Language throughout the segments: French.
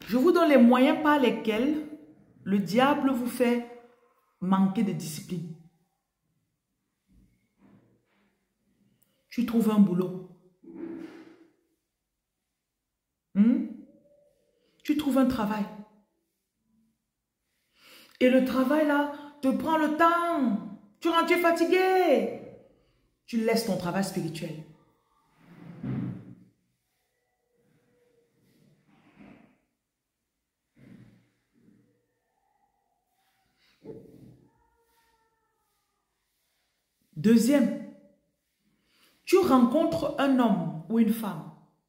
Je vous donne les moyens par lesquels le diable vous fait manquer de discipline. Tu trouves un boulot. Tu trouves un travail. Et le travail là te prend le temps. Tu rentres, tu es fatigué. Tu laisses ton travail spirituel. Deuxième, tu rencontres un homme ou une femme.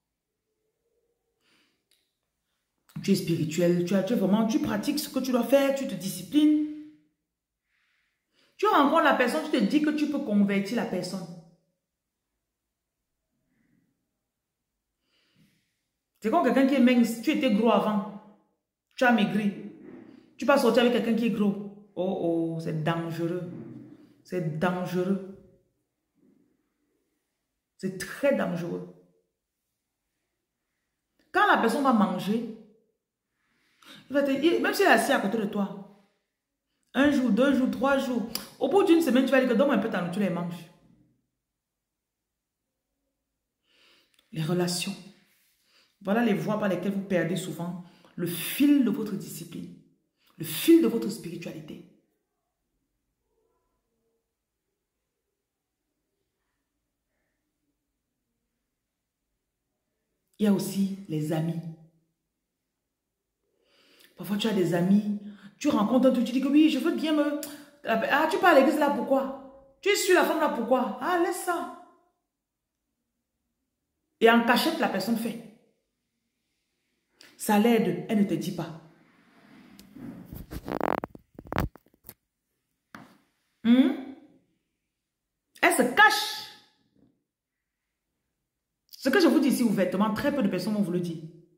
Tu es spirituel, tu pratiques ce que tu dois faire, tu te disciplines. Tu rencontres la personne, tu te dis que tu peux convertir la personne. C'est comme quelqu'un qui est mince, tu étais gros avant, tu as maigri. Tu vas sortir avec quelqu'un qui est gros. Oh, c'est dangereux. C'est dangereux. C'est très dangereux. Quand la personne va manger, il va te dire, même s'il est assis à côté de toi, un jour, 2 jours, 3 jours, au bout d'une semaine, tu vas dire que donne-moi un peu ta nourriture et mange. Les relations. Voilà les voies par lesquelles vous perdez souvent le fil de votre discipline, le fil de votre spiritualité. Il y a aussi les amis. Parfois, tu as des amis, tu rencontres un truc, tu dis que oui, je veux bien me... Ah, tu pars à l'église là, pourquoi? Tu suis la femme là, pourquoi? Ah, laisse ça. Et en cachette, la personne fait. Ça l'aide, elle ne te dit pas. Elle se cache. Ce que je vous dis ici ouvertement, très peu de personnes vont vous le dire.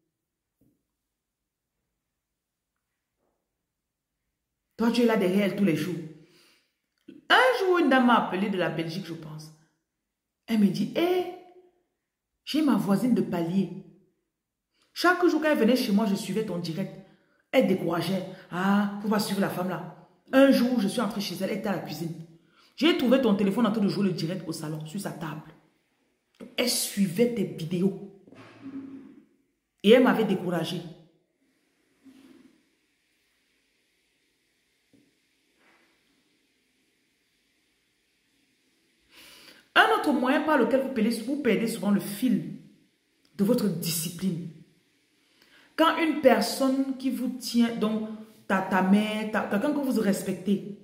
Toi, tu es là derrière elle tous les jours. Un jour, une dame m'a appelé de la Belgique, je pense. Elle me dit, j'ai ma voisine de palier. Chaque jour, quand elle venait chez moi, je suivais ton direct. Elle décourageait. Ah, faut pas suivre la femme là. Un jour, je suis entrée chez elle, elle était à la cuisine. J'ai trouvé ton téléphone en train de jouer le direct au salon, sur sa table. Elle suivait tes vidéos. Et elle m'avait découragée. Un autre moyen par lequel vous perdez souvent le fil de votre discipline. Quand une personne qui vous tient, donc ta mère, quelqu'un que vous respectez.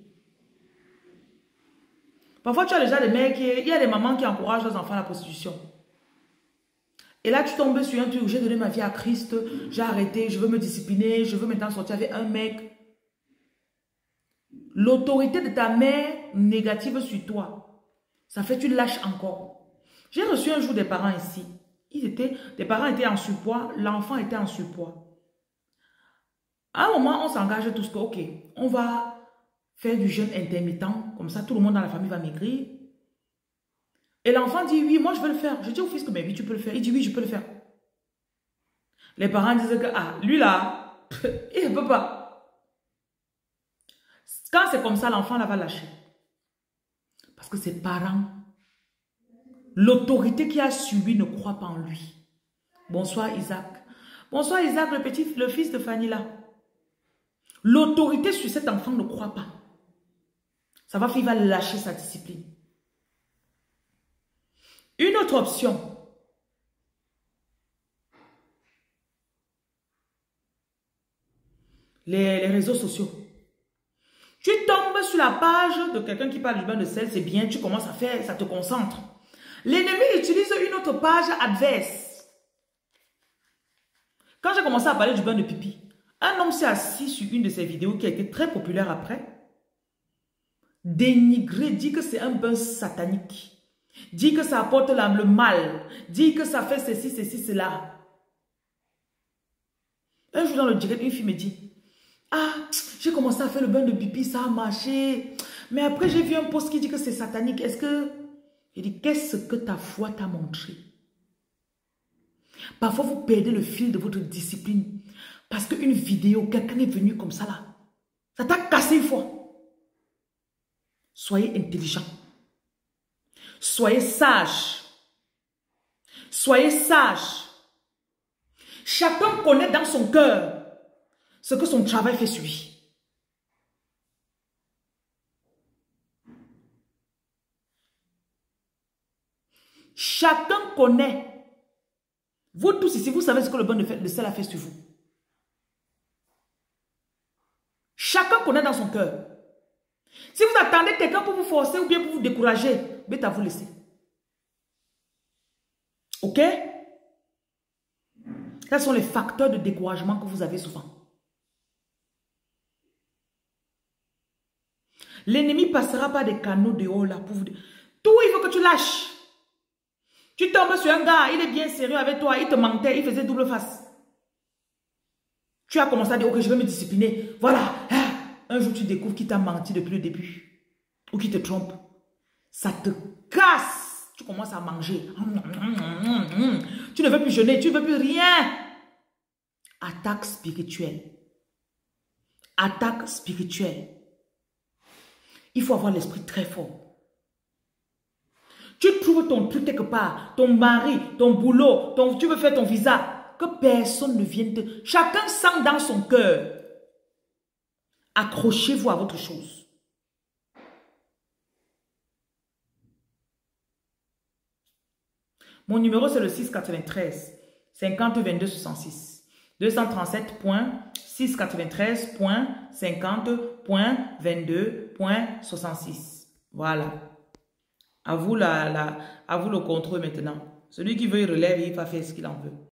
Parfois, tu as déjà des mères il y a des mamans qui encouragent leurs enfants à la prostitution. Et là, tu tombes sur un truc, j'ai donné ma vie à Christ, j'ai arrêté, je veux me discipliner, je veux maintenant sortir avec un mec. L'autorité de ta mère négative sur toi, ça fait que tu lâches encore. J'ai reçu un jour des parents ici. Les parents étaient en surpoids, l'enfant était en surpoids. À un moment, on s'engage tous que, ok, on va faire du jeûne intermittent, comme ça tout le monde dans la famille va maigrir. Et l'enfant dit, oui, moi je veux le faire. Je dis au fils que, mais oui, tu peux le faire. Il dit, oui, je peux le faire. Les parents disent que, ah, lui là, il ne peut pas. Quand c'est comme ça, l'enfant là va lâcher. Parce que ses parents, l'autorité qu'il a sur lui ne croit pas en lui. Bonsoir Isaac. Bonsoir Isaac, le fils de Fanny là. L'autorité sur cet enfant ne croit pas. Ça va faire, il va lâcher sa discipline. Une autre option. Les réseaux sociaux. Tu tombes sur la page de quelqu'un qui parle du bain de sel, c'est bien, tu commences à faire, ça te concentre. L'ennemi utilise une autre page adverse. Quand j'ai commencé à parler du bain de pipi, un homme s'est assis sur une de ses vidéos qui a été très populaire après. Dénigrer, dit que c'est un bain satanique. Dit que ça apporte le mal. Dit que ça fait ceci, cela. Un jour dans le direct, une fille me dit, ah, j'ai commencé à faire le bain de pipi, ça a marché. Mais après, j'ai vu un post qui dit que c'est satanique. Est-ce que... J'ai dit, qu'est-ce que ta foi t'a montré? Parfois, vous perdez le fil de votre discipline. Parce qu'une vidéo, quelqu'un est venu comme ça là. Ça t'a cassé une fois. Soyez intelligent. Soyez sage. Soyez sage. Chacun connaît dans son cœur ce que son travail fait sur lui. Chacun connaît. Vous tous ici, vous savez ce que le bon de sel a fait sur vous. Chacun connaît dans son cœur. Si vous attendez quelqu'un pour vous forcer ou bien pour vous décourager, bête à vous laisser. Ok? Quels sont les facteurs de découragement que vous avez souvent? L'ennemi passera par des canaux de haut là pour vous dire. Tout, il faut que tu lâches. Tu tombes sur un gars, il est bien sérieux avec toi, il te mentait, il faisait double face. Tu as commencé à dire, ok, je vais me discipliner. Voilà. Un jour, tu découvres qu'il t'a menti depuis le début. Ou qu'il te trompe. Ça te casse. Tu commences à manger. Tu ne veux plus jeûner, tu ne veux plus rien. Attaque spirituelle. Attaque spirituelle. Il faut avoir l'esprit très fort. Tu trouves ton truc quelque part, ton mari, ton boulot, tu veux faire ton visa, que personne ne vienne te... Chacun sent dans son cœur. Accrochez-vous à votre chose. Mon numéro c'est le 693 50 22 66 233.693.50.22.66. Voilà. À vous le contrôle maintenant. Celui qui veut, il relève et il va faire ce qu'il en veut.